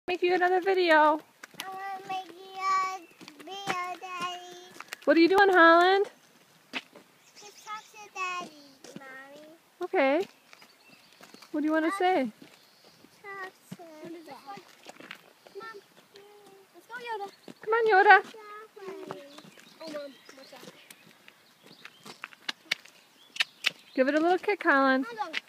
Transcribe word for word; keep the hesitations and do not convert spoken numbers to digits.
Make you another video. I want to make you a video, Daddy. What are you doing, Holland? Just talk to Daddy, Mommy. Okay. What do you want to say? Talk to Daddy. Come on. Let's go, Yoda. Come on, Yoda. Oh, Mom. What's that? Give it a little kick, Holland. Hold on.